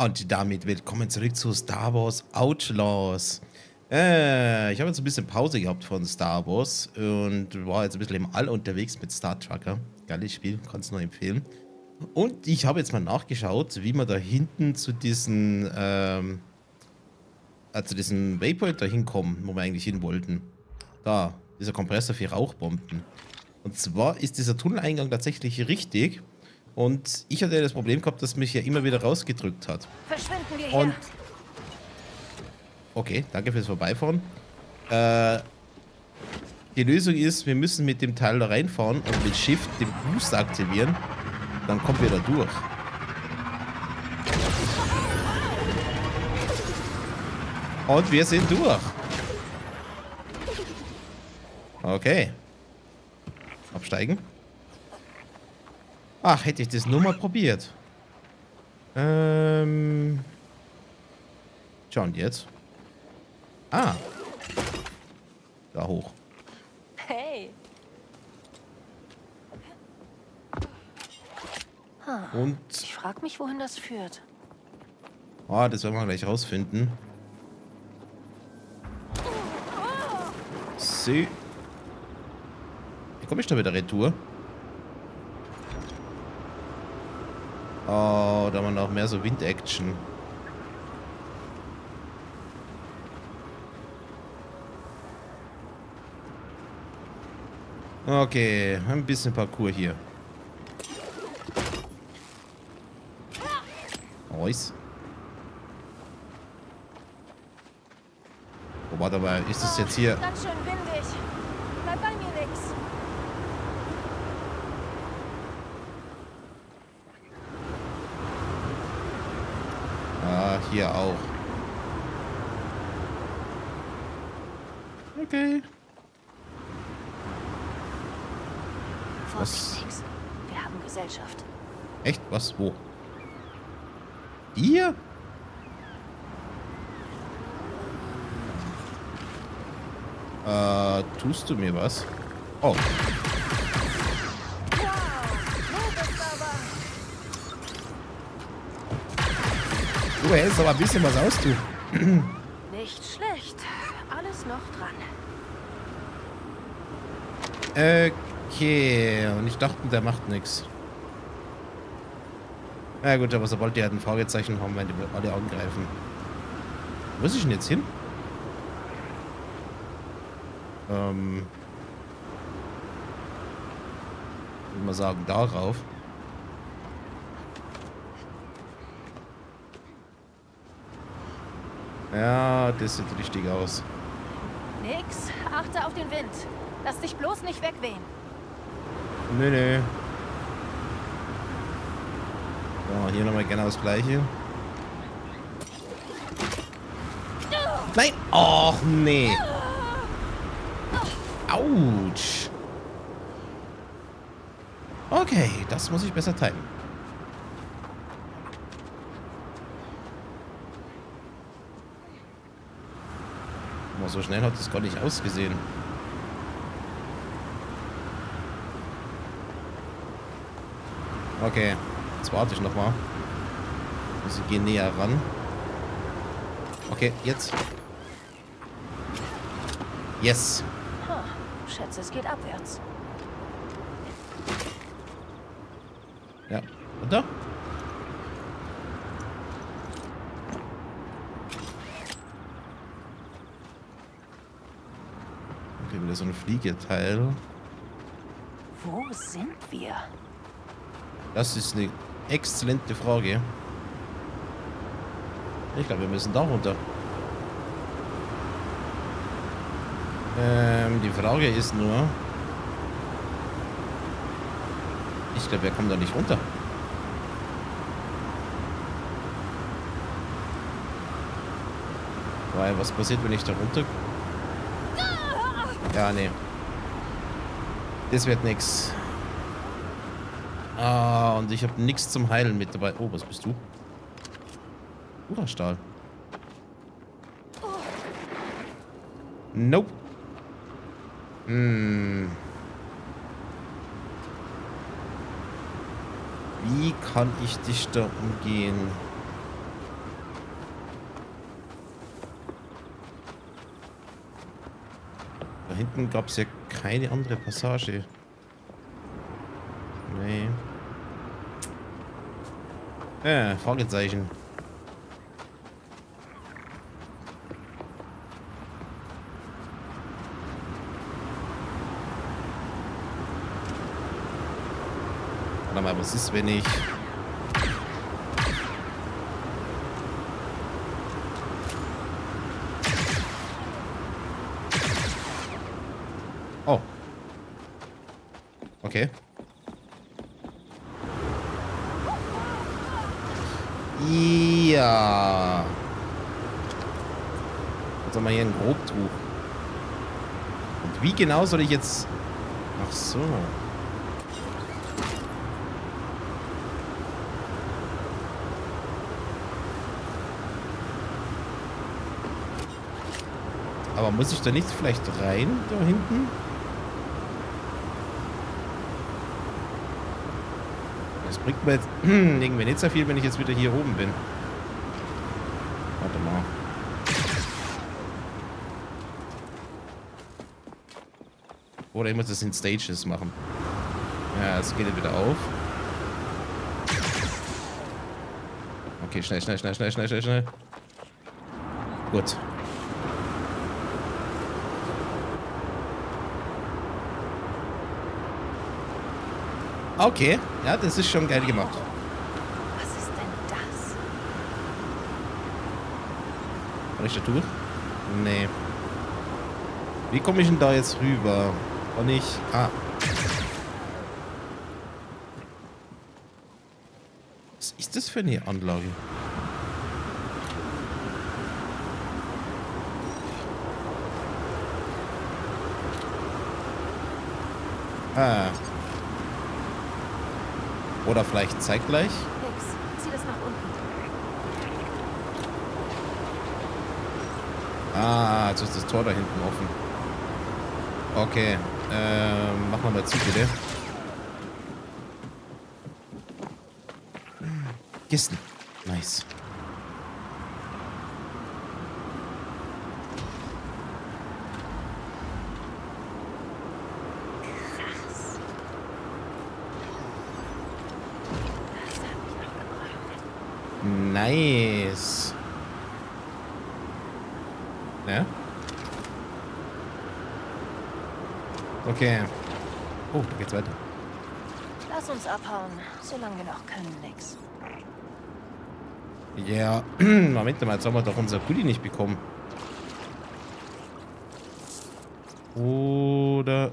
Und damit willkommen zurück zu Star Wars Outlaws. Ich habe jetzt ein bisschen Pause gehabt von Star Wars und war jetzt ein bisschen im All unterwegs mit Star Trucker. Geiles Spiel, kannst du nur empfehlen. Und ich habe jetzt mal nachgeschaut, wie man da hinten zu diesen, zu diesem Waypoint da hinkommen, wo wir eigentlich hin wollten. Da, dieser Kompressor für Rauchbomben. Und zwar ist dieser Tunneleingang tatsächlich richtig. Und ich hatte das Problem gehabt, dass mich ja immer wieder rausgedrückt hat. Verschwinden wir hier. Und okay, danke fürs Vorbeifahren. Die Lösung ist, wir müssen mit dem Teil da reinfahren und mit Shift den Boost aktivieren. Dann kommen wir da durch. Und wir sind durch. Okay. Absteigen. Ach, hätte ich das nur mal probiert. Tja, und jetzt? Ah. Da hoch. Hey. Und... Ich frage mich, wohin das führt. Oh, das werden wir gleich rausfinden. So. Wie komme ich da wieder retour? Oh, da haben wir noch mehr so Wind-Action. Okay, ein bisschen Parcours hier. Nice. Oh, warte mal, ist das jetzt hier... Ganz schön windig. Bleib bei mir nix. Ah, hier auch. Okay. Vorsicht, nix. Wir haben Gesellschaft. Echt? Was? Wo? Hier? Tust du mir was? Oh. Du hältst aber ein bisschen was aus, du. Nicht schlecht. Alles noch dran. Okay. Und ich dachte, der macht nichts. Na gut, aber sobald die halt ein Fragezeichen haben, werden die alle angreifen. Wo ist ich denn jetzt hin? Ich würde mal sagen, darauf. Ja, das sieht richtig aus. Nix. Achte auf den Wind. Lass dich bloß nicht wegwehen. Nö, nö. So, hier nochmal genau das gleiche. Nein! Och, nee. Autsch. Okay, das muss ich besser timen. Aber so schnell hat es gar nicht ausgesehen. Okay, jetzt warte ich nochmal. Sie gehen näher ran. Okay, jetzt. Yes. Schätze, es geht abwärts. Ja. Und da? Okay, wieder so ein Fliegeteil. Wo sind wir? Das ist eine exzellente Frage. Ich glaube, wir müssen da runter. Die Frage ist nur... Ich glaube, wir kommen da nicht runter. Weil, was passiert, wenn ich da runter... Ja, nee. Das wird nix. Ah, und ich habe nichts zum Heilen mit dabei. Oh, was bist du? Stahl. Nope. Wie kann ich dich da umgehen? Da hinten gab es ja keine andere Passage. Nee. Fragezeichen. Warte mal, was ist, wenn ich... Oh. Okay. Ja. Jetzt haben wir hier ein Grobtuch. Und wie genau soll ich jetzt... Ach so. Aber muss ich da nicht vielleicht rein, da hinten? Das bringt mir jetzt irgendwie nicht so viel, wenn ich jetzt wieder hier oben bin. Warte mal. Oder ich muss das in Stages machen. Ja, es geht wieder auf. Okay, schnell. Gut. Okay, ja, das ist schon geil gemacht. Was ist denn das? Kann ich da durch? Nee. Wie komme ich denn da jetzt rüber? Kann ich... Ah. Was ist das für eine Anlage? Ah. Oder vielleicht zeitgleich? Nix. Zieh das nach unten. Ah, jetzt ist das Tor da hinten offen. Okay. Machen wir mal zu, bitte. Kisten. Nice. Nice. Ja? Okay. Oh, da geht's weiter. Lass uns abhauen, solange wir noch können, nix. Ja, Moment mal, jetzt haben wir doch unser Pulli nicht bekommen. Oder...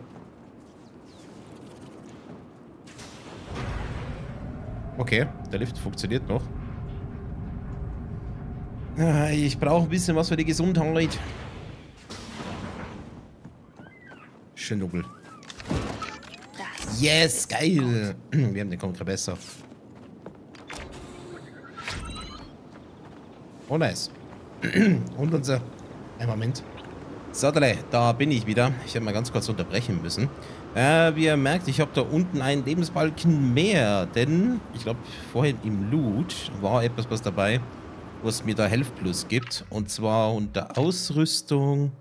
Okay, der Lift funktioniert noch. Ich brauche ein bisschen was für die Gesundheit. Schnubbel. Yes, geil. Wir haben den Konker besser. Oh, nice. Und unser... Einen Moment. So, da bin ich wieder. Ich habe mal ganz kurz unterbrechen müssen. Wie ihr merkt, ich habe da unten einen Lebensbalken mehr. Denn, ich glaube, vorhin im Loot war etwas was dabei, was mir da Health Plus gibt. Und zwar unter Ausrüstung,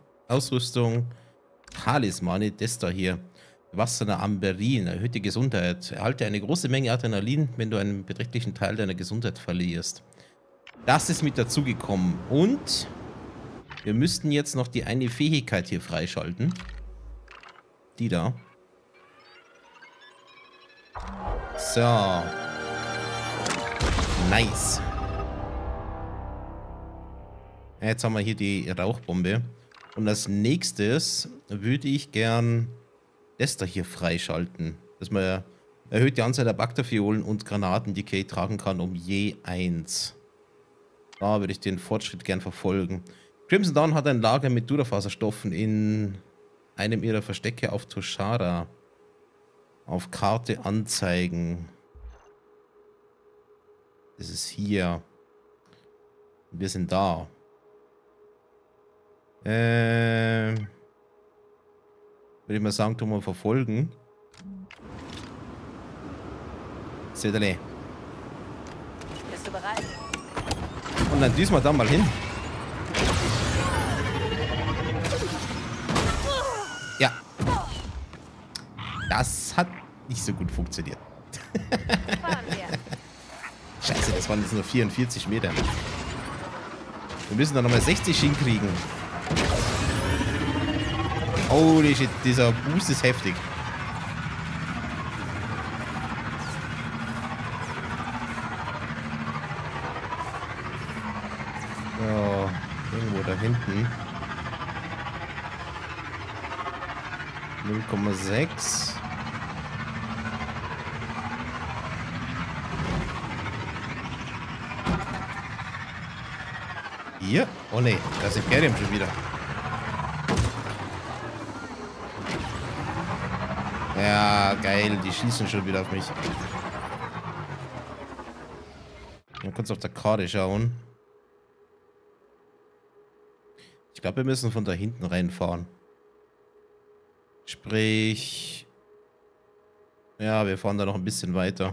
Talismane, das da hier. Wasserner Amberin, erhöhte Gesundheit. Erhalte eine große Menge Adrenalin, wenn du einen beträchtlichen Teil deiner Gesundheit verlierst. Das ist mit dazugekommen. Und wir müssten jetzt noch die eine Fähigkeit hier freischalten. Die da. So. Nice. Jetzt haben wir hier die Rauchbombe. Und als nächstes würde ich gern das da hier freischalten. Dass man erhöht die Anzahl der Bakterfiolen und Granaten, die Kate tragen kann, um je 1. Da würde ich den Fortschritt gern verfolgen. Crimson Dawn hat ein Lager mit Durafaserstoffen in einem ihrer Verstecke auf Toshara. Auf Karte anzeigen. Das ist hier. Wir sind da. Würde ich mal sagen, tun wir verfolgen. Sedele. Bist du bereit? Und dann düsen wir da mal hin. Das hat nicht so gut funktioniert. Fahren wir. Scheiße, das waren jetzt nur 44 Meter. Wir müssen da nochmal 60 hinkriegen. Holy shit, dieser Boost ist heftig. So, irgendwo da hinten. 0,6. Hier? Oh ne, das Imperium schon wieder. Ja, geil, die schießen schon wieder auf mich. Mal kurz auf der Karte schauen. Ich glaube, wir müssen von da hinten reinfahren. Sprich... Ja, wir fahren da noch ein bisschen weiter.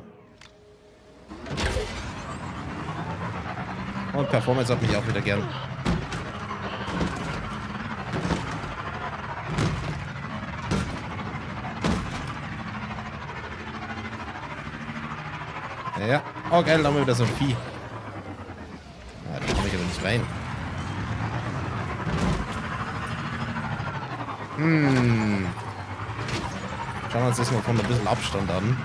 Und Performance hat mich auch wieder gern. Ja. Oh geil, da haben wir wieder so ein Vieh. Ja, da komme ich aber nicht rein. Schauen wir uns das mal von ein bisschen Abstand an.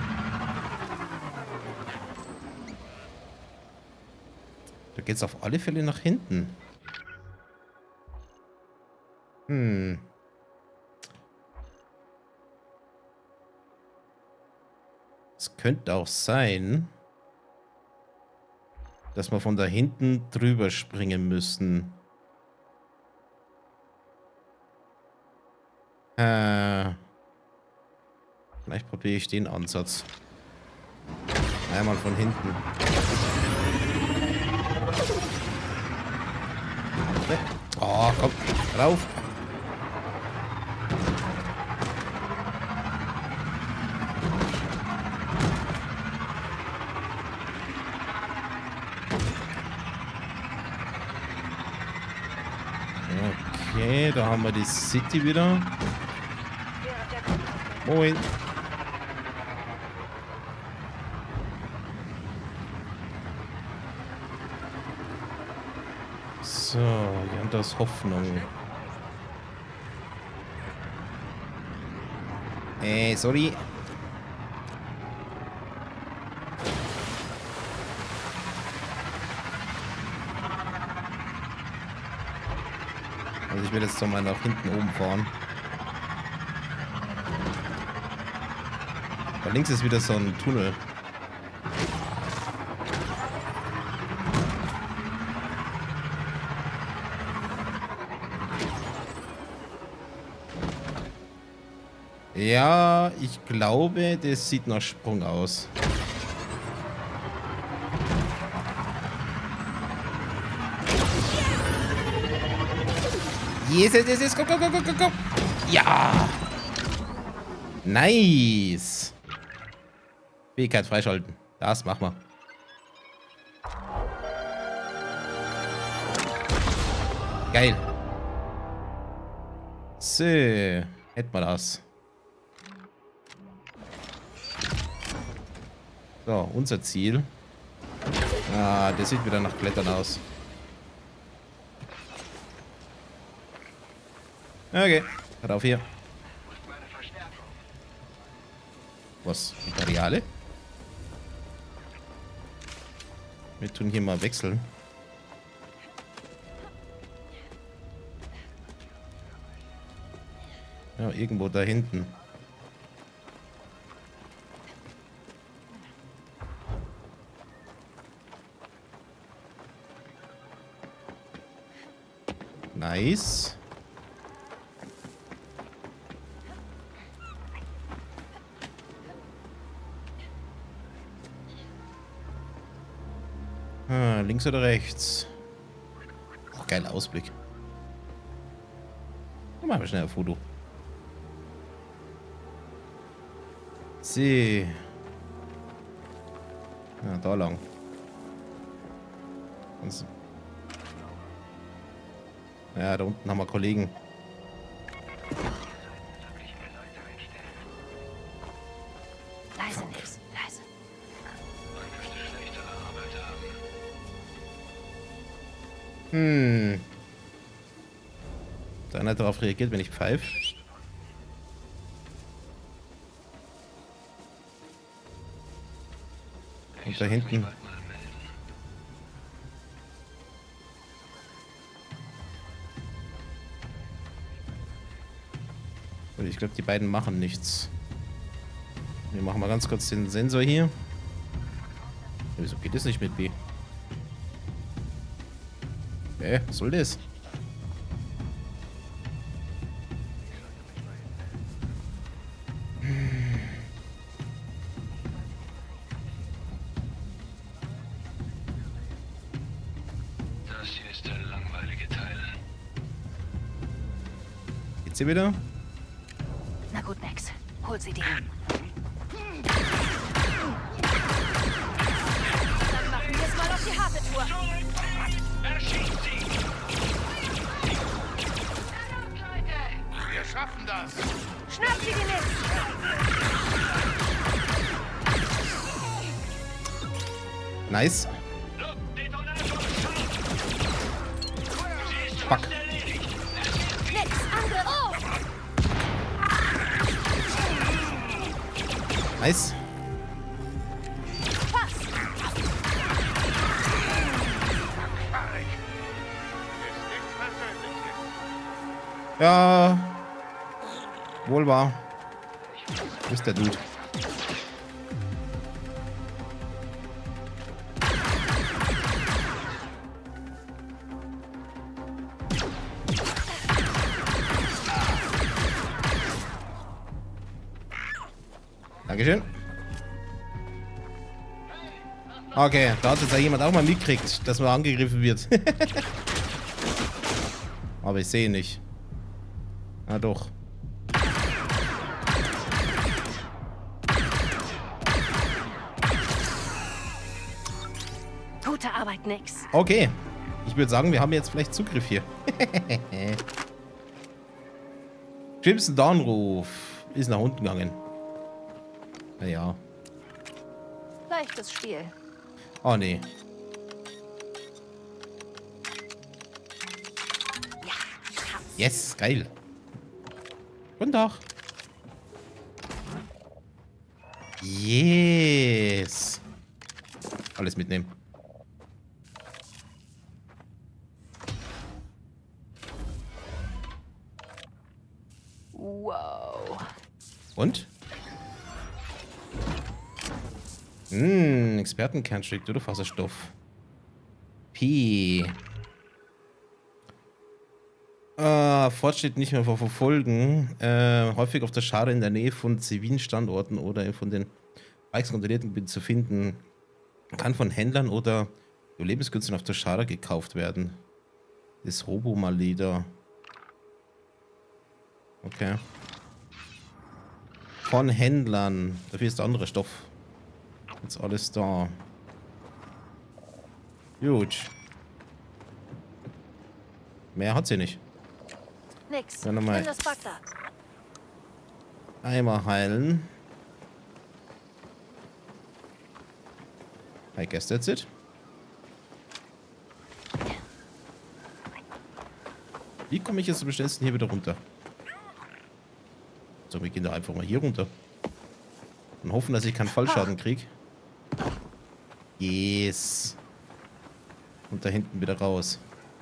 Da geht's auf alle Fälle nach hinten. Es könnte auch sein, dass wir von da hinten drüber springen müssen. Vielleicht probiere ich den Ansatz. Einmal von hinten. Oh, komm, rauf. Okay, da haben wir die City wieder. Moin. So, ja, das ist Hoffnung. Sorry. Also ich will jetzt doch mal nach hinten oben fahren. Da links ist wieder so ein Tunnel. Ja, ich glaube, das sieht nach Sprung aus. Yes, komm, komm, komm, komm, komm. Ja. Nice. Fähigkeit freischalten. Das machen wir. Geil. So, hätten wir das. So, unser Ziel. Ah, das sieht wieder nach Klettern aus. Okay, rauf hier. Was? Imperiale? Wir tun hier mal wechseln. Ja, irgendwo da hinten. Nice. Ah, links oder rechts? Oh, geiler Ausblick. Dann machen wir schnell ein Foto. See. Ja, da lang. Ja, da unten haben wir Kollegen. Hm. Da einer darauf reagiert, wenn ich pfeife. Und da hinten. Und ich glaube, die beiden machen nichts. Wir machen mal ganz kurz den Sensor hier. Wieso geht das nicht mit B? Was soll das? Das hier ist der langweilige Teil. Geht's hier wieder? Na gut, Max. Hol sie dir. Dann machen wir es mal auf die harte Tour. Erschießt sie! Wir schaffen das! Schnapp sie dir mit. Nice. Fuck. Nix. Angriff. Oh. Nice. Pass. Ist nichts Persönliches. Ja. Wohl wahr. Wo ist der Dude? Dankeschön. Okay, da hat jetzt ja jemand auch mal mitgekriegt, dass man angegriffen wird. Aber ich sehe nicht. Ah, doch. Gute Arbeit, Nix. Okay. Ich würde sagen, wir haben jetzt vielleicht Zugriff hier. Crimson Dawnruf ist nach unten gegangen. Naja. Leichtes Spiel. Oh, nee. Ja. Yes, geil. Guten Tag. Yes. Alles mitnehmen. Wow. Und? Expertenkernstück, Wasserstoff. P. Fortschritt nicht mehr verfolgen. Häufig auf der Schade in der Nähe von zivilen Standorten oder von den Bikes kontrollierten Gebieten zu finden. Kann von Händlern oder Überlebenskünstlern auf der Schade gekauft werden. Das Robomaleder. Okay. Von Händlern. Dafür ist der andere Stoff. Jetzt alles da. Gut. Mehr hat sie nicht. Nix. Ja, nochmal. Nimm das Bagdad. Einmal heilen. I guess that's it. Wie komme ich jetzt am schnellsten hier wieder runter? So, wir gehen da einfach mal hier runter. Und hoffen, dass ich keinen Fallschaden kriege. Yes. Und da hinten wieder raus.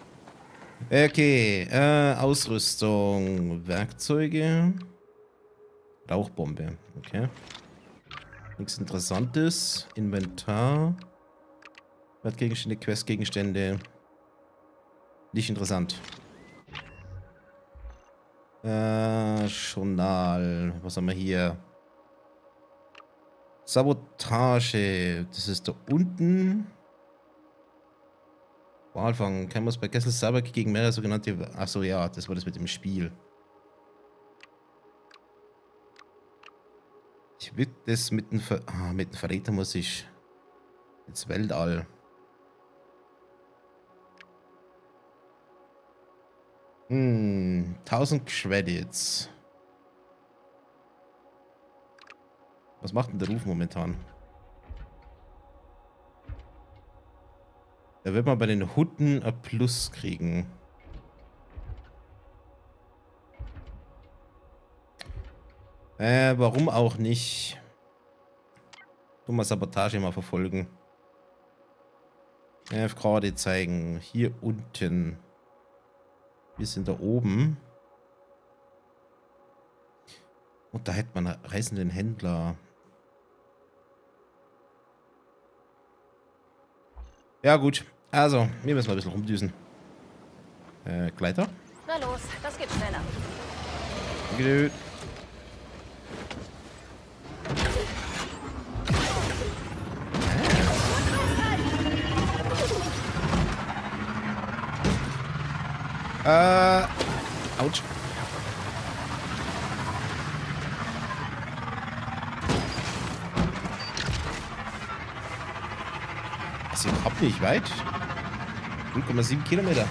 Okay, Ausrüstung, Werkzeuge, Rauchbombe, okay. Nichts Interessantes, Inventar, Wertgegenstände, Questgegenstände, nicht interessant. Journal, was haben wir hier? Sabotage, das ist da unten. Walfang, Camus bei Kessel Sabak gegen mehrere sogenannte... Achso, ja, das war das mit dem Spiel. Ich will das mit dem Verräter muss ich ins Weltall. Hm, 1000 Credits. Was macht denn der Ruf momentan? Da wird man bei den Hutten ein Plus kriegen. Warum auch nicht? Mal Sabotage mal verfolgen. Gerade zeigen. Hier unten. Wir sind da oben. Und da hätte man reisenden Händler. Ja gut. Also, wir müssen mal ein bisschen rumdüsen. Gleiter? Na los, das geht schneller. Gut. Autsch. Das ist überhaupt nicht weit. 0,7 Kilometer.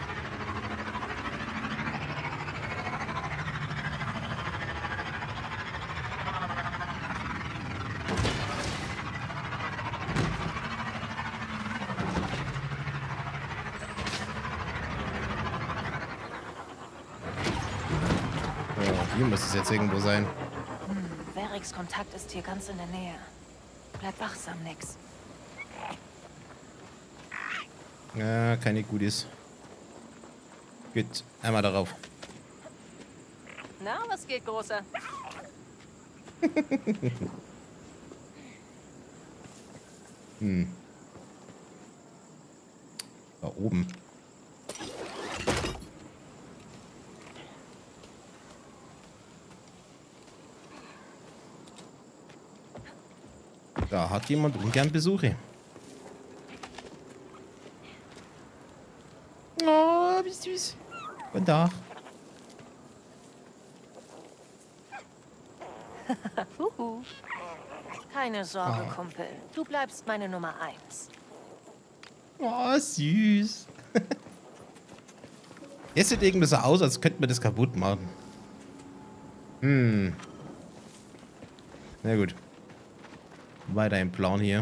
Hier muss es jetzt irgendwo sein. Veriks Kontakt ist hier ganz in der Nähe. Bleib wachsam, Nix. Ja, keine Goodies. Gut, einmal darauf. Na, was geht, Großer? Da oben. Da hat jemand ungern Besuche. Oh, wie süß. Guten Tag. Keine Sorge, Kumpel. Du bleibst meine Nummer 1. Oh, süß. Jetzt sieht irgendwie so aus, als könnten wir das kaputt machen. Na gut. Weiter im Plan hier.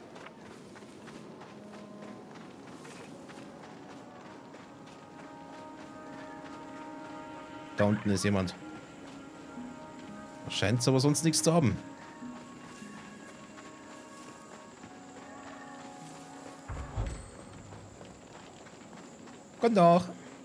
Da unten ist jemand. Scheint aber sonst nichts zu haben. Guten Tag.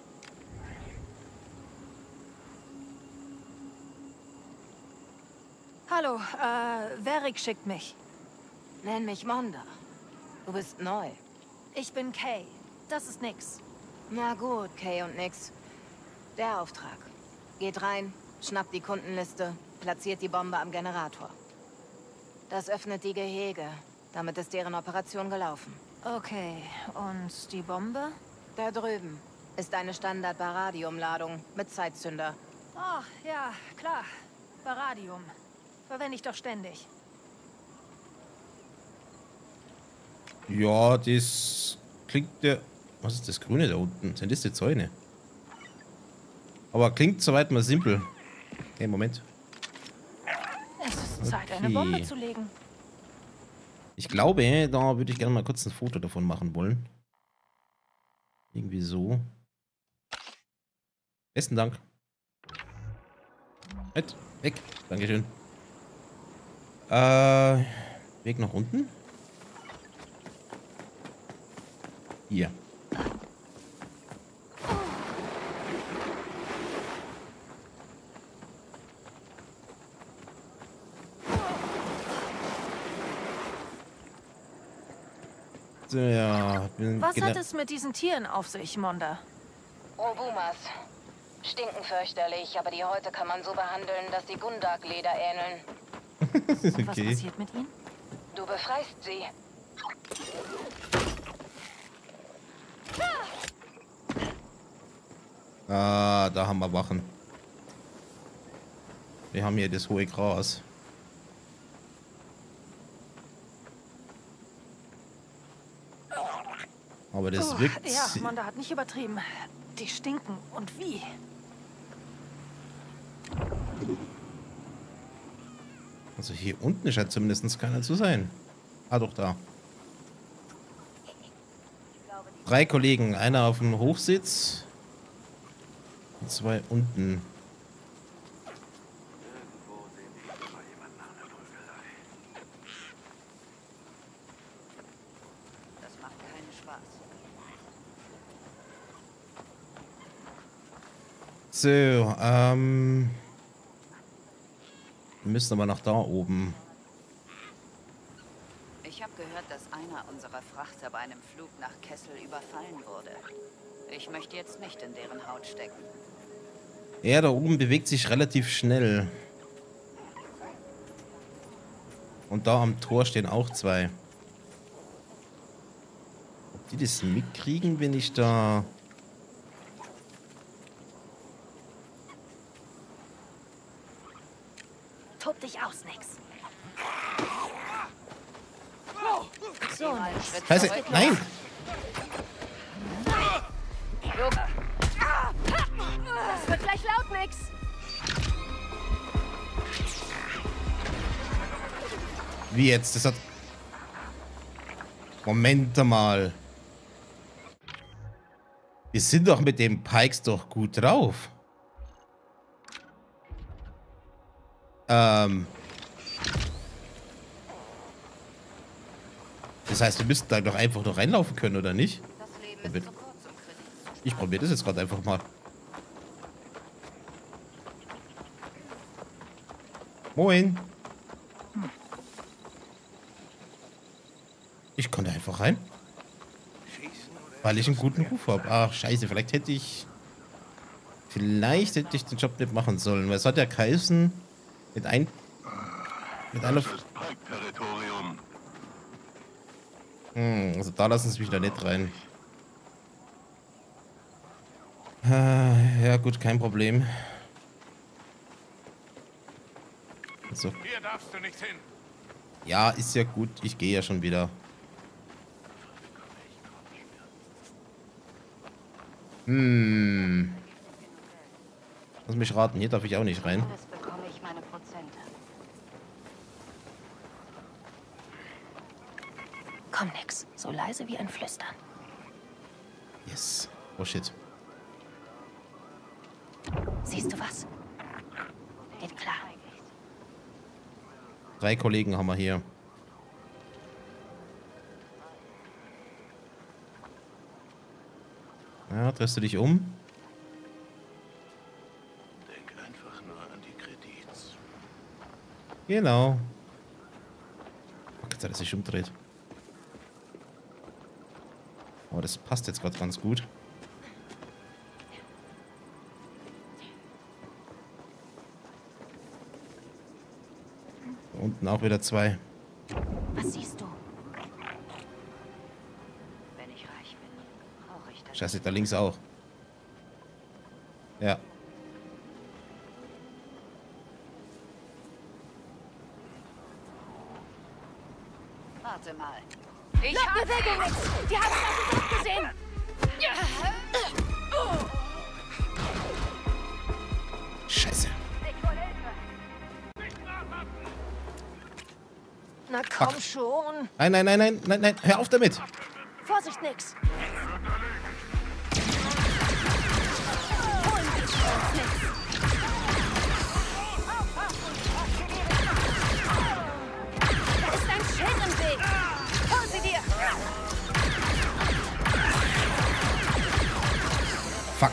Hallo, Verik schickt mich. Nenn mich Monda. Du bist neu. Ich bin Kay. Das ist Nix. Na gut, Kay und nix. Der Auftrag. Geht rein, schnappt die Kundenliste, platziert die Bombe am Generator. Das öffnet die Gehege. Damit ist deren Operation gelaufen. Okay, und die Bombe? Da drüben ist eine Standard-Baradium-Ladung mit Zeitzünder. Oh, ja, klar. Baradium. Verwende ich doch ständig. Ja, das klingt ja... Was ist das Grüne da unten? Sind das die Zäune? Aber klingt soweit mal simpel. Okay, Moment. Es ist Zeit, eine Bombe zu legen. Ich glaube, da würde ich gerne mal kurz ein Foto davon machen wollen. Irgendwie so. Besten Dank. Halt, weg. Dankeschön. Weg nach unten. Hier. So, ja. Was hat es mit diesen Tieren auf sich, Monda? Robumas. Stinken fürchterlich, aber die Häute kann man so behandeln, dass sie Gundark-Leder ähneln. Und was passiert mit ihnen? Du befreist sie. Ah, da haben wir Wachen. Wir haben hier das hohe Gras. Aber das wirkt... Ja, Monda hat nicht übertrieben. Die stinken. Und wie? Also hier unten scheint zumindest keiner zu sein. Ah, doch, da. Ich glaube 3 Kollegen. Einer auf dem Hochsitz. Und 2 unten. Das macht keinen Spaß. So, wir müssen aber nach da oben. Ich habe gehört, dass einer unserer Frachter bei einem Flug nach Kessel überfallen wurde. Ich möchte jetzt nicht in deren Haut stecken. Ja, da oben bewegt sich relativ schnell. Und da am Tor stehen auch 2. Ob die das mitkriegen, wenn ich da... Tob dich aus, Nix. So, Mal einen Schritt Scheiße, zurück. nein! Das wird gleich laut, Nix. Wie jetzt? Das hat... Moment mal. Wir sind doch mit den Pikes doch gut drauf. Das heißt, wir müssten da doch einfach nur reinlaufen können, oder nicht? Das Leben ist zu kurz, um Kredit zu sparen. Ich probiere das jetzt gerade einfach mal. Moin. Ich konnte einfach rein. Weil ich einen guten Ruf habe. Ach, scheiße, vielleicht hätte ich... Vielleicht hätte ich den Job nicht machen sollen. Weil es hat ja geheißen, mit einer... Das ist Pike-Territorium. Also da lassen sie mich da nicht rein. Ja gut, kein Problem. So. Hier darfst du nicht hin. Ja, ist ja gut. Ich gehe ja schon wieder. Lass mich raten, hier darf ich auch nicht rein. Das bekomme ich meine Prozente. Komm, Nix. So leise wie ein Flüstern. Yes. Oh shit. Siehst du was? Geht klar. 3 Kollegen haben wir hier. Ja, drehst du dich um? Denk einfach nur an die Kredits. Genau. Oh, jetzt hat er sich umdreht. Oh, das passt jetzt gerade ganz gut. Da unten auch wieder 2. Was siehst du? Wenn ich reich bin, brauche ich das. Scheiße, da links auch. Ja. Warte mal. Bleib Bewegung, Nix. Die haben es auf uns abgesehen. Scheiße. Na komm schon. Nein, nein, nein, nein, nein, nein. Hör auf damit. Vorsicht, Nix. Da ist ein Schild im Weg. Hol sie dir. Fuck.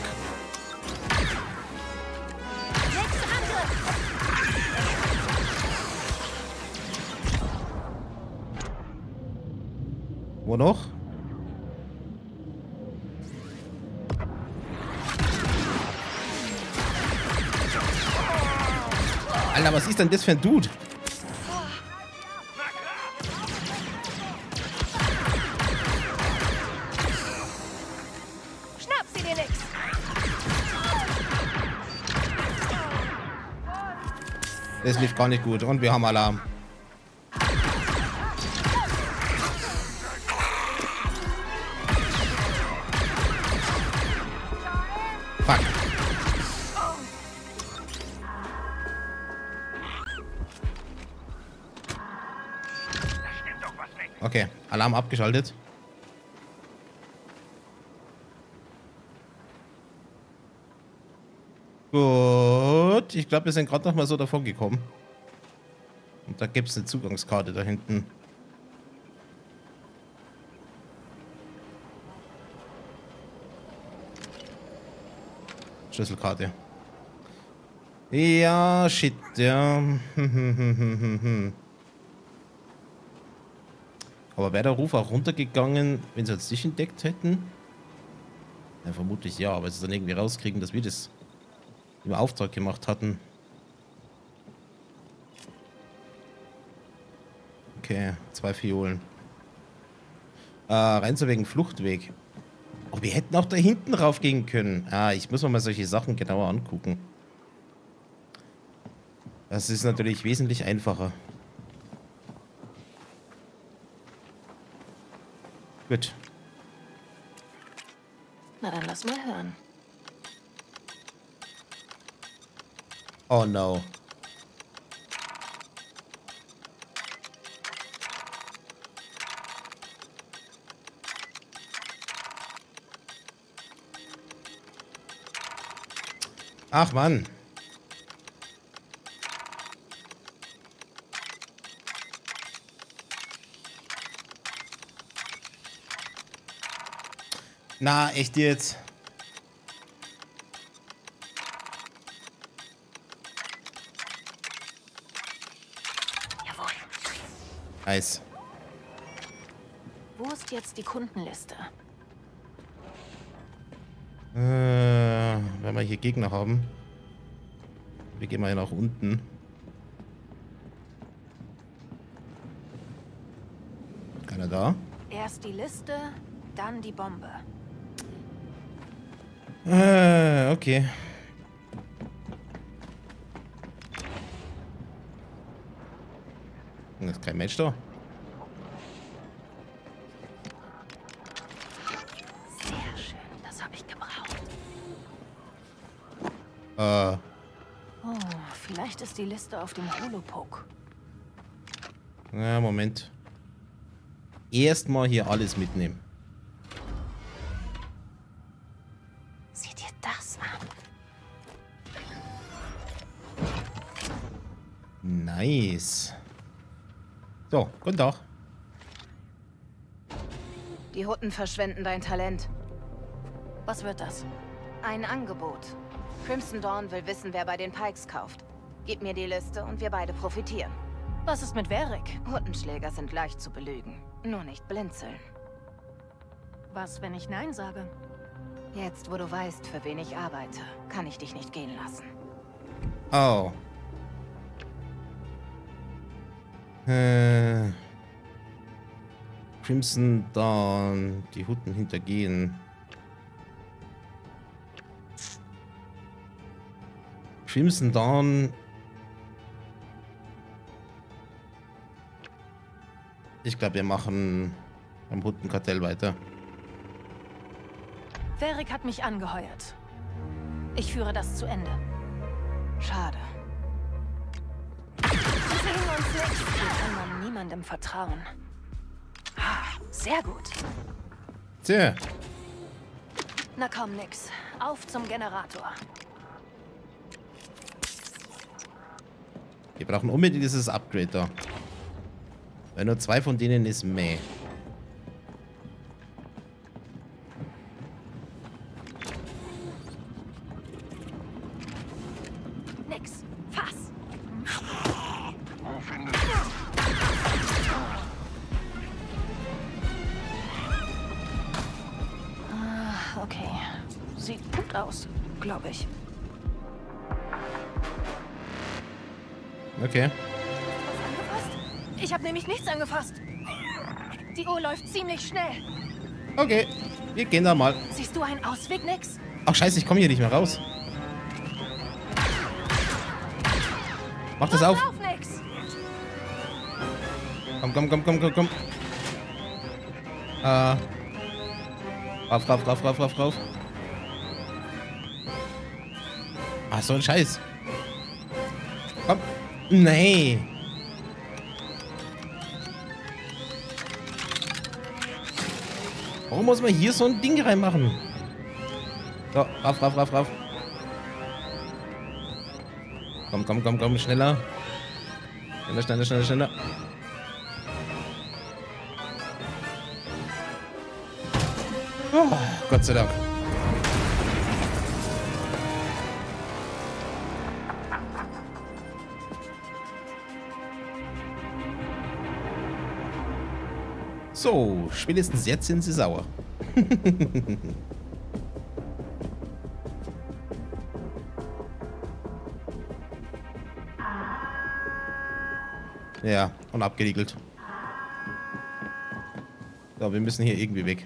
Nächster Angriff. Wo noch? Alter, was ist denn das für ein Dude? Schnapp sie dir, Nix. Das lief gar nicht gut. Und wir haben Alarm. Fuck. Okay, Alarm abgeschaltet. Gut, ich glaube, wir sind gerade noch mal so davon gekommen. Und da gibt es eine Zugangskarte da hinten. Schlüsselkarte. Ja, shit, ja. Aber wäre der Ruf auch runtergegangen, wenn sie uns nicht entdeckt hätten? Ja, vermutlich ja, aber es ist dann irgendwie rauskriegen, dass wir das im Auftrag gemacht hatten. Okay, 2 Fiolen. Rein so wegen Fluchtweg. Oh, wir hätten auch da hinten raufgehen können. Ich muss mir mal solche Sachen genauer angucken. Das ist natürlich wesentlich einfacher. Gut. Na dann lass mal hören. Oh no. Ach Mann. Na, echt jetzt? Jawohl. Nice. Wo ist jetzt die Kundenliste? Wenn wir hier Gegner haben. Wir gehen mal hier nach unten. Keiner da? Erst die Liste, dann die Bombe. Okay. Da ist kein Mensch da. Sehr schön, das habe ich gebraucht. Oh, vielleicht ist die Liste auf dem Holopoke. Ja, Moment. Erstmal hier alles mitnehmen. Sieh dir das an. Nice. So, guten Tag. Die Hutten verschwenden dein Talent. Was wird das? Ein Angebot. Crimson Dawn will wissen, wer bei den Pikes kauft. Gib mir die Liste und wir beide profitieren. Was ist mit Varric? Huttenschläger sind leicht zu belügen. Nur nicht blinzeln. Was, wenn ich Nein sage? Jetzt, wo du weißt, für wen ich arbeite, kann ich dich nicht gehen lassen. Oh. Crimson Dawn. Die Hutten hintergehen. Crimson Dawn. Ich glaube, wir machen beim Huttenkartell weiter. Varric hat mich angeheuert. Ich führe das zu Ende. Schade. Wir sehen uns nicht. Hier kann man niemandem vertrauen. Sehr gut. Tja. Na komm, nix. Auf zum Generator. Wir brauchen unbedingt dieses Upgrade da. Weil nur 2 von denen ist meh. Nix. Fass. Wo findest du? Okay. Sieht gut aus, glaube ich. Okay. Angefasst? Ich habe nämlich nichts angefasst. Die Uhr läuft ziemlich schnell. Okay. Wir gehen da mal. Siehst du einen Ausweg, Nix? Ach scheiße, ich komme hier nicht mehr raus. Mach das auf. Auf, Nix! Komm. Rauf. Ah, so ein Scheiß. Komm. Nee. Warum muss man hier so ein Ding reinmachen? So, rauf. Komm, komm, komm, komm, schneller. Schneller, schneller, schneller, schneller. Oh, Gott sei Dank. So, spätestens jetzt sind sie sauer. Ja, und abgeriegelt. So, wir müssen hier irgendwie weg.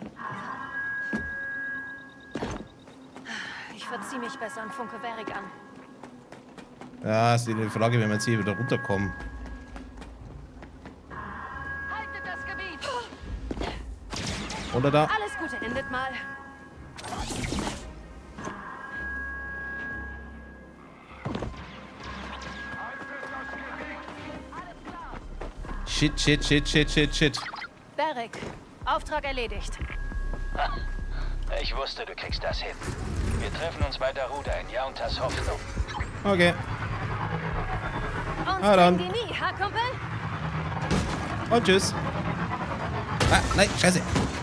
Ich verziehe mich besser und funke Varric an. Ja, ist die Frage, wenn wir jetzt hier wieder runterkommen. Haltet das Gebiet! Oder da? Alles Gute endet mal. Shit, shit, shit, shit, shit, shit. Varric, Auftrag erledigt. Ich wusste, du kriegst das hin. Wir treffen uns bei Daruda in Jauntas Hoffnung. Okay. Uns dann. kriegen die nie, ha, Kumpel? Und tschüss. Ah, nein, scheiße.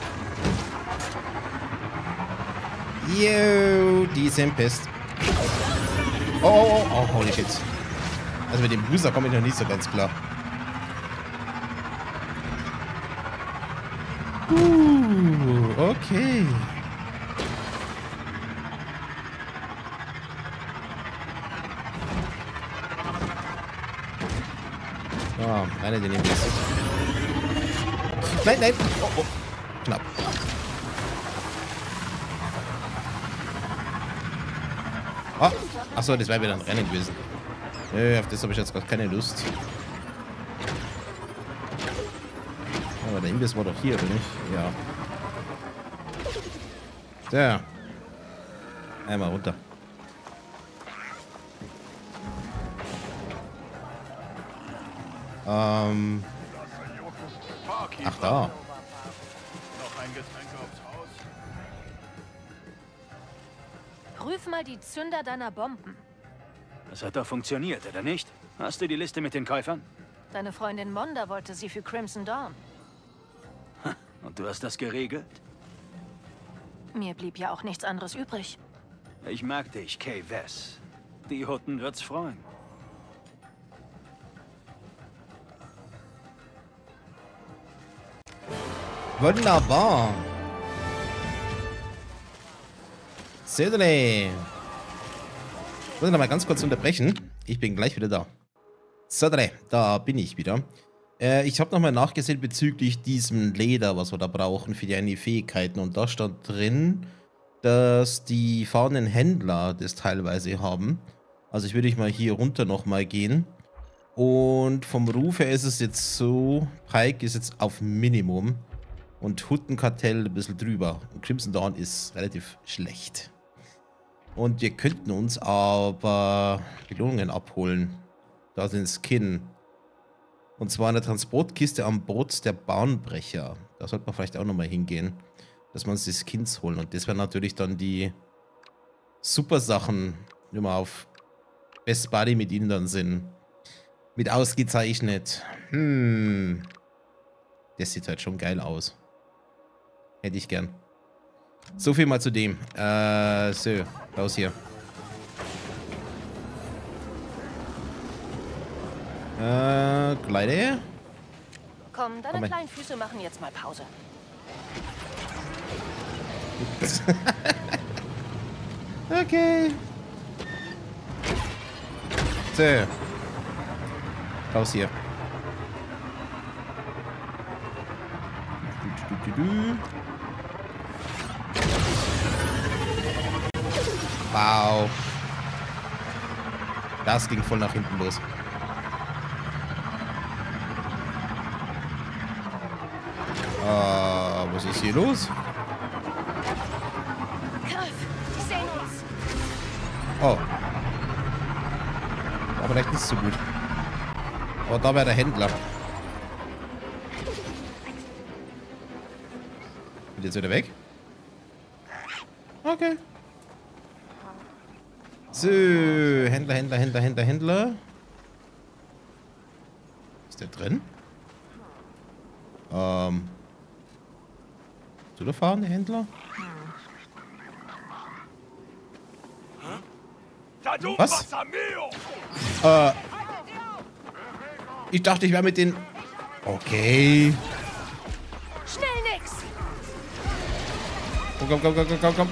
Yo, die sind pisst. Oh, oh, oh, oh, holy shit. Also mit dem Booster komme ich noch nicht so ganz klar. Okay. Ah, einer, den nehmen wir jetzt. Nein, nein. Oh, oh. Knapp. Oh. Achso, das war wieder ein Rennen gewesen. Nö, auf das habe ich jetzt gerade keine Lust. Aber der Imbiss war doch hier, oder nicht? Ja. So. Einmal runter. Ach, da. Noch ein Getränk aufs Haus? Prüf mal die Zünder deiner Bomben. Das hat doch funktioniert, oder nicht? Hast du die Liste mit den Käufern? Deine Freundin Monda wollte sie für Crimson Dawn. Und du hast das geregelt? Mir blieb ja auch nichts anderes übrig. Ich mag dich, Kay Vess. Die Hutten wird's freuen. Wunderbar. Södele. Ich muss noch mal ganz kurz unterbrechen. Ich bin gleich wieder da. Södele, da bin ich wieder. Ich habe nochmal nachgesehen bezüglich diesem Leder, was wir da brauchen für die Fähigkeiten. Und da stand drin, dass die fahrenden Händler das teilweise haben. Also ich würde mal hier runter nochmal gehen. Und vom Ruf her ist es jetzt so, Pike ist jetzt auf Minimum. Und Huttenkartell ein bisschen drüber. Und Crimson Dawn ist relativ schlecht. Und wir könnten uns aber Belohnungen abholen. Da sind Skin. Und zwar in der Transportkiste am Boot der Bahnbrecher. Da sollte man vielleicht auch nochmal hingehen. Dass wir uns die Skins holen. Und das wären natürlich dann die super Sachen, wenn wir auf Best Buddy mit ihnen dann sind. Mit ausgezeichnet. Das sieht halt schon geil aus. Hätte ich gern. So viel mal zu dem. So, raus hier. Gleite. Komm, deine Komm, kleinen Füße machen jetzt mal Pause. Okay. So. Raus hier. Wow. Das ging voll nach hinten los. Was ist hier los? Greif, die sehen uns. Oh. War vielleicht nicht so gut. Aber da wäre der Händler. Bin jetzt wieder weg? Okay. So, Händler. Ist der drin? Zu der fahrende Händler? Was? Ich dachte, ich wäre mit den... Okay. Schnell, nix! Komm.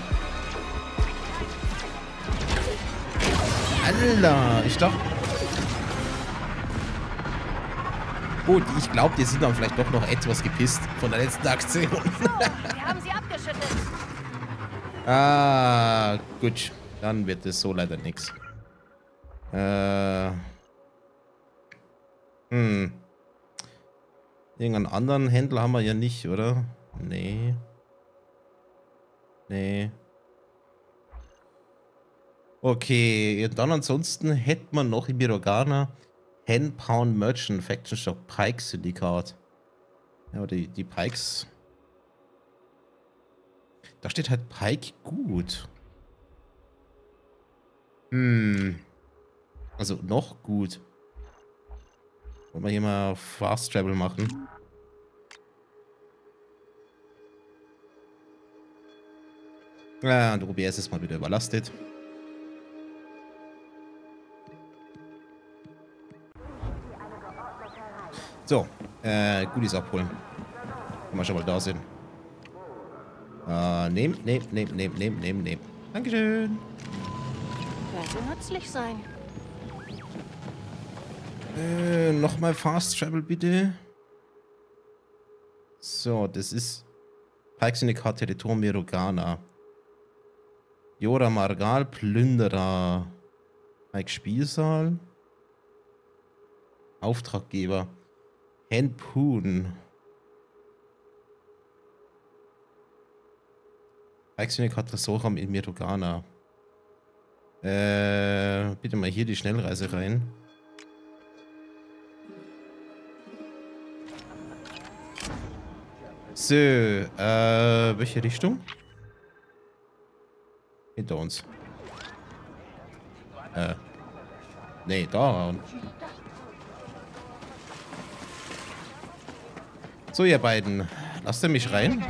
Alter, ich dachte... Gut, ich glaube, die sind dann vielleicht doch noch etwas gepisst von der letzten Aktion. Wir haben sie abgeschüttet. Ah, gut. Dann wird es so leider nichts. Irgendeinen anderen Händler haben wir ja nicht, oder? Nee. Okay, dann ansonsten hätte man noch in Mirogana 10 Pound Merchant Faction Shop Pike Syndikat. Ja, die Pikes. Da steht halt Pike gut. Also noch gut. Wollen wir hier mal Fast Travel machen? Ja, und OBS ist mal wieder überlastet. So, Goodies abholen. Wenn wir schon mal da sind. Nehmen. Dankeschön. Könnte nützlich sein. Nochmal Fast Travel bitte. So, das ist Pike Syndikat Territorium Mirogana. Jora Margal, Plünderer. Pike Spielsaal. Auftraggeber. Henpun. Pike Syndikat Tresorraum in Mirogana. Bitte mal hier die Schnellreise rein. So, welche Richtung? Hinter uns. Nee, da. So, ihr beiden. Lasst ihr mich rein?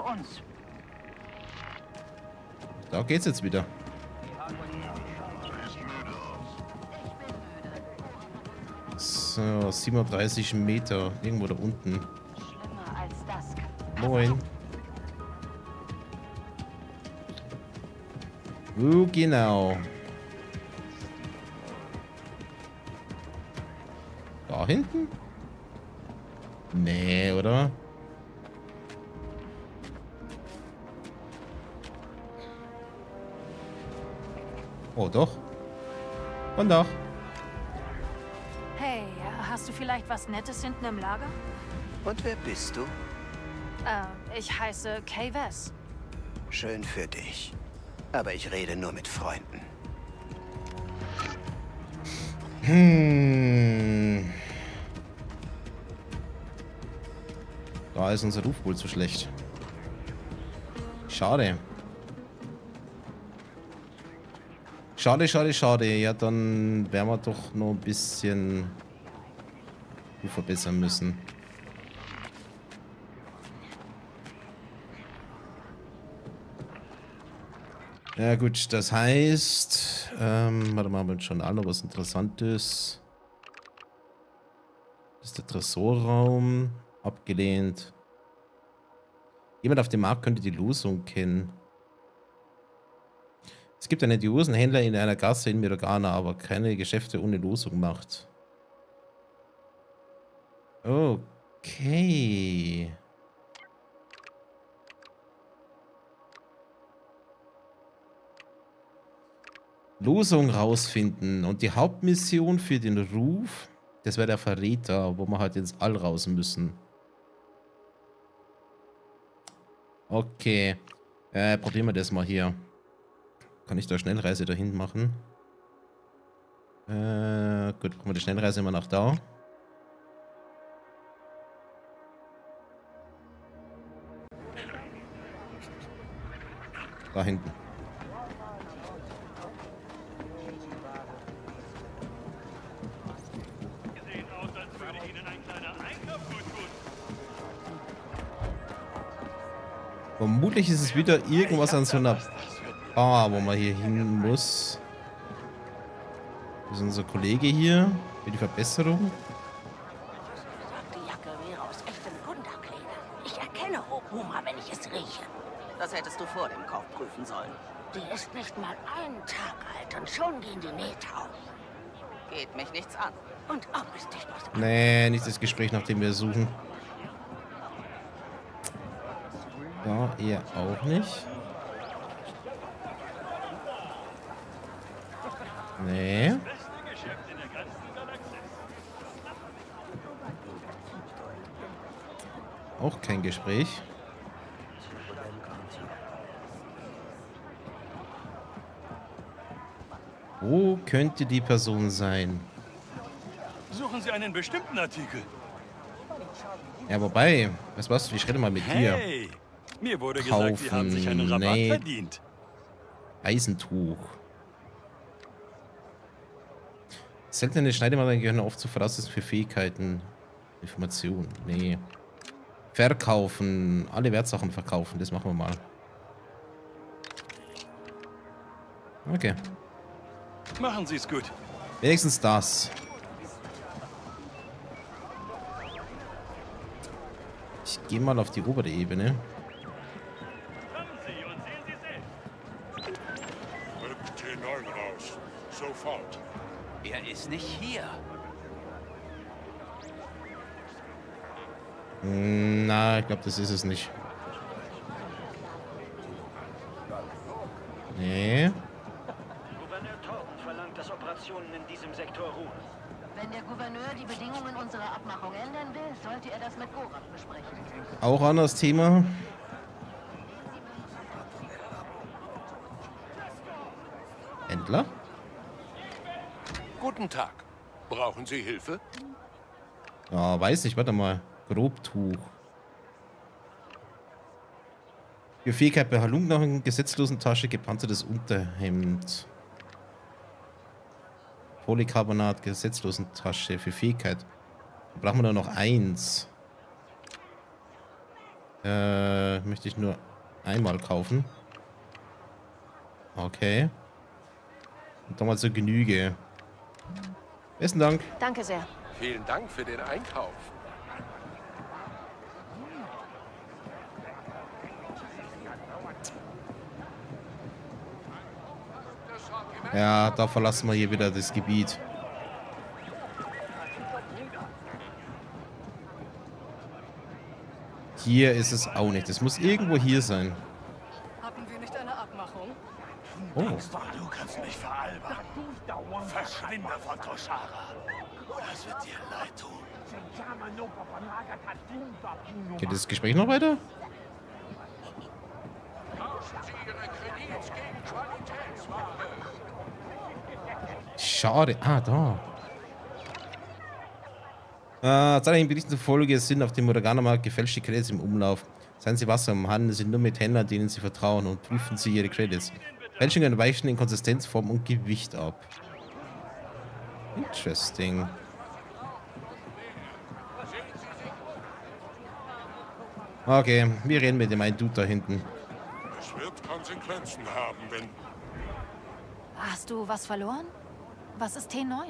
Da geht's jetzt wieder. So, 37 Meter. Irgendwo da unten. Moin. Genau. Da hinten? Nee, oder? Oh, doch. Und doch. Hey, hast du vielleicht was Nettes hinten im Lager? Und wer bist du? Ich heiße Kay Vess. Schön für dich. Aber ich rede nur mit Freunden. Da ist unser Ruf wohl zu schlecht. Schade. Schade. Ja, dann werden wir doch noch ein bisschen verbessern müssen. Ja gut, das heißt, warte mal, mit schon alle was Interessantes. Das ist der Tresorraum. Abgelehnt. Jemand auf dem Markt könnte die Losung kennen. Es gibt einen Diosenhändler in einer Gasse in Mirogana, aber keine Geschäfte ohne Losung macht. Okay. Losung rausfinden. Und die Hauptmission für den Ruf, das wäre der Verräter, wo wir halt ins All raus müssen. Okay. Probieren wir das mal hier. Kann ich da Schnellreise dahin machen? Gut, machen wir die Schnellreise immer nach da. Da hinten. Vermutlich ist es wieder irgendwas an so einer Bar, wo man hier hin muss. Das ist unser Kollege hier für die Verbesserung. Die Jacke wäre aus echtem Gunderleder. Ich erkenne Hokuma, wenn ich es rieche. Das hättest du vor dem Kauf prüfen sollen. Die ist nicht mal einen Tag alt und schon gehen die Nähte auf. Geht mich nichts an. Und ob es dich was an. Nee, nicht das Gespräch, nach dem wir suchen. Da eher auch nicht. Nee. Auch kein Gespräch. Wo könnte die Person sein? Suchen Sie einen bestimmten Artikel? Ja, wobei, weißt du was, ich rede mal mit dir. Hey, mir wurde gesagt, Sie haben sich einen Rabatt Nee. verdient. Eisentuch. Seltene Schneidematerialien gehören oft zu Voraussetzungen für Fähigkeiten. Information. Nee. Verkaufen. Alle Wertsachen verkaufen. Das machen wir mal. Okay. Machen Sie es gut. Wenigstens das. Ich gehe mal auf die obere Ebene. Rückt T9 raus. Sofort. Er ist nicht hier. Na, ich glaube, das ist es nicht. Nee. Gouverneur Thornton verlangt, dass Operationen in diesem Sektor ruhen. Wenn der Gouverneur die Bedingungen unserer Abmachung ändern will, sollte er das mit Goran besprechen. Auch anderes Thema. Händler? Guten Tag. Brauchen Sie Hilfe? Ja, weiß nicht, warte mal. Grobtuch. Für Fähigkeit bei Halunkennachen, gesetzlosen Tasche, gepanzertes Unterhemd. Polycarbonat, gesetzlosen Tasche für Fähigkeit. Da brauchen wir da noch eins. Möchte ich nur einmal kaufen. Okay. Und dann mal zur Genüge. Besten Dank. Danke sehr. Vielen Dank für den Einkauf. Ja, da verlassen wir hier wieder das Gebiet. Hier ist es auch nicht. Es muss irgendwo hier sein. Hatten wir nicht eine Abmachung? Oh. Du kannst mich veralbern. Verschwinde von Toshara. Das wird dir leid tun. Geht das Gespräch noch weiter? Tauschen Sie Ihre Kredits gegen Qualitätsware. Schade. Ah, da. Zahlreichen Berichten zufolge sind auf dem Muragana-Markt gefälschte Credits im Umlauf. Seien Sie Wasser im Handel, sind nur mit Händlern, denen Sie vertrauen, und prüfen Sie Ihre Credits. Fälschungen weichen in Konsistenz, Form und Gewicht ab. Interesting. Okay, wir reden mit dem einen Dude da hinten. Es wird Konsequenzen haben, wenn... Hast du was verloren? Was ist T9?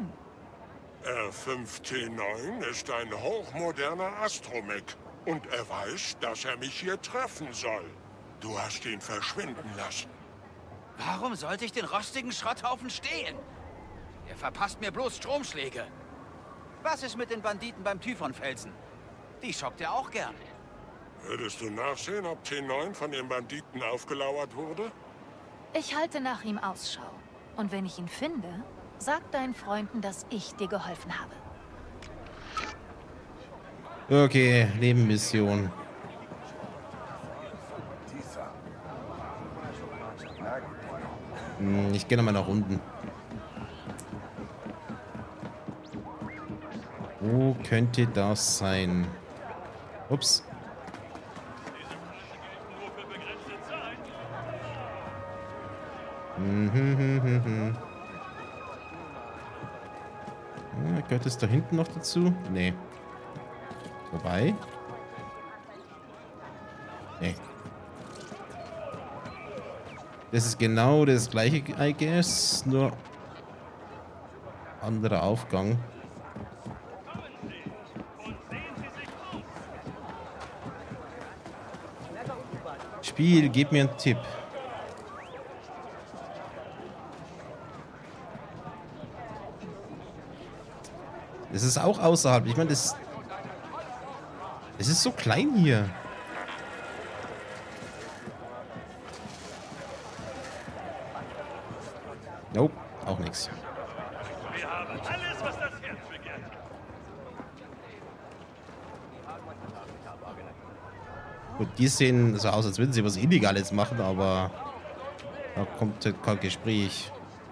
R5T9 ist ein hochmoderner Astromech. Und er weiß, dass er mich hier treffen soll. Du hast ihn verschwinden lassen. Warum sollte ich den rostigen Schrotthaufen stehlen? Er verpasst mir bloß Stromschläge. Was ist mit den Banditen beim Typhonfelsen? Die schockt er auch gern. Würdest du nachsehen, ob T9 von den Banditen aufgelauert wurde? Ich halte nach ihm Ausschau. Und wenn ich ihn finde, sag deinen Freunden, dass ich dir geholfen habe. Okay, Nebenmission. Ich gehe nochmal nach unten. Wo könnte das sein? Ups. Gehört es da hinten noch dazu? Nee. Wobei. Nee. Das ist genau das gleiche, I guess. Nur anderer Aufgang. Spiel, gib mir einen Tipp. Das ist auch außerhalb. Ich meine, das ist so klein hier. Nope, auch nichts. Wir haben alles, was das Herz begehrt. Gut, die sehen so aus, als würden sie was Illegales machen, aber da kommt kein Gespräch.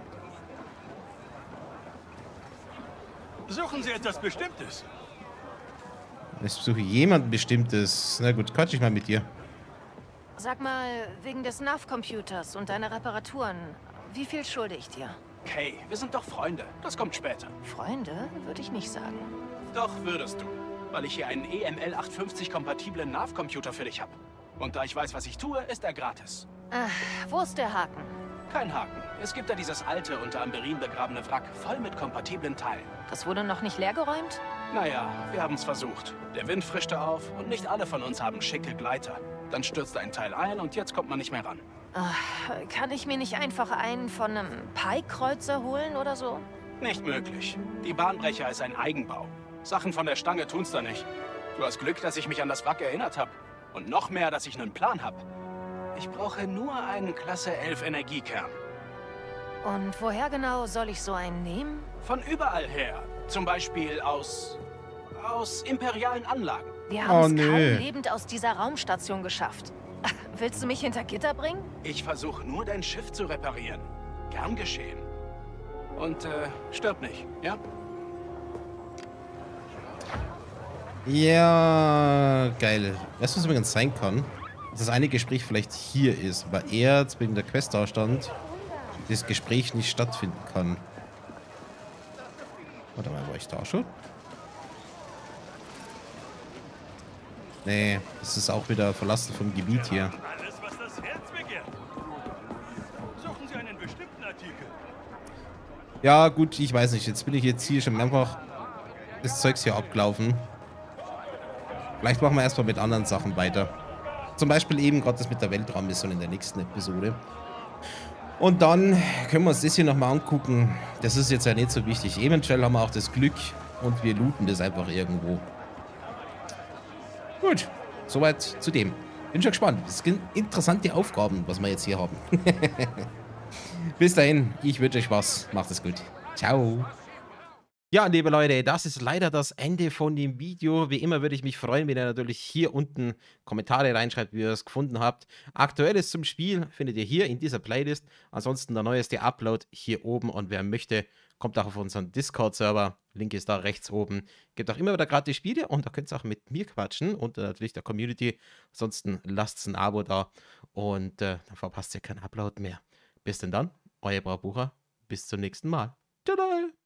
Suchen Sie etwas Bestimmtes? Ich suche jemanden Bestimmtes. Na gut, quatsch ich mal mit dir. Sag mal, wegen des NAV-Computers und deiner Reparaturen, wie viel schulde ich dir? Kay, wir sind doch Freunde. Das kommt später. Freunde, würde ich nicht sagen. Doch würdest du, weil ich hier einen EML 850-kompatiblen NAV-Computer für dich habe. Und da ich weiß, was ich tue, ist er gratis. Wo ist der Haken? Kein Haken. Es gibt da dieses alte, unter Amberin begrabene Wrack, voll mit kompatiblen Teilen. Das wurde noch nicht leergeräumt? Naja, wir haben es versucht. Der Wind frischte auf und nicht alle von uns haben schicke Gleiter. Dann stürzte ein Teil ein und jetzt kommt man nicht mehr ran. Kann ich mir nicht einfach einen von einem Pike-Kreuzer holen oder so? Nicht möglich. Die Bahnbrecher ist ein Eigenbau. Sachen von der Stange tun's da nicht. Du hast Glück, dass ich mich an das Wrack erinnert habe. Und noch mehr, dass ich einen Plan habe. Ich brauche nur einen Klasse 11 Energiekern. Und woher genau soll ich so einen nehmen? Von überall her. Zum Beispiel aus imperialen Anlagen. Wir haben es kaum lebend aus dieser Raumstation geschafft. Willst du mich hinter Gitter bringen? Ich versuche nur, dein Schiff zu reparieren. Gern geschehen. Und stirb nicht, ja? Ja, geil. Weißt du, was übrigens sein kann? Dass das eine Gespräch vielleicht hier ist, aber er jetzt wegen der Quest da stand, das Gespräch nicht stattfinden kann. Warte mal, war ich da schon? Nee, das ist auch wieder verlassen vom Gebiet hier. Alles, was das Herz begehrt. Suchen Sie einen bestimmten Artikel. Ja, gut, ich weiß nicht. Jetzt bin ich jetzt hier schon einfach das Zeugs hier abgelaufen. Vielleicht machen wir erstmal mit anderen Sachen weiter. Zum Beispiel eben gerade das mit der Weltraummission in der nächsten Episode. Und dann können wir uns das hier nochmal angucken. Das ist jetzt ja nicht so wichtig. Eventuell haben wir auch das Glück und wir looten das einfach irgendwo. Gut, soweit zu dem. Bin schon gespannt. Das sind interessante Aufgaben, was wir jetzt hier haben. Bis dahin, ich wünsche euch was. Macht es gut. Ciao. Ja, liebe Leute, das ist leider das Ende von dem Video. Wie immer würde ich mich freuen, wenn ihr natürlich hier unten Kommentare reinschreibt, wie ihr es gefunden habt. Aktuelles zum Spiel findet ihr hier in dieser Playlist. Ansonsten der neueste Upload hier oben. Und wer möchte, kommt auch auf unseren Discord-Server. Link ist da rechts oben. Gibt auch immer wieder gratis Spiele und da könnt ihr auch mit mir quatschen und natürlich der Community. Ansonsten lasst ein Abo da und dann verpasst ihr keinen Upload mehr. Bis denn dann, euer Braubucher. Bis zum nächsten Mal. Tada!